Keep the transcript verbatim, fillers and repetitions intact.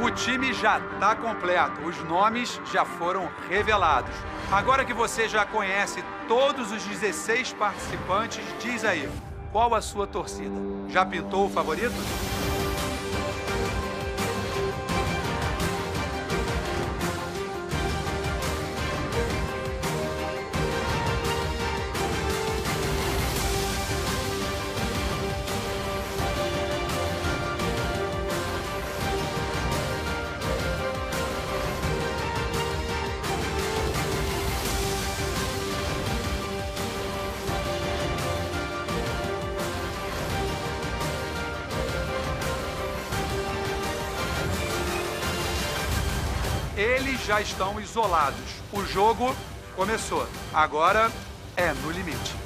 O time já está completo, os nomes já foram revelados. Agora que você já conhece todos os dezesseis participantes, diz aí, qual a sua torcida? Já pintou o favorito? Eles já estão isolados. O jogo começou. Agora é no limite.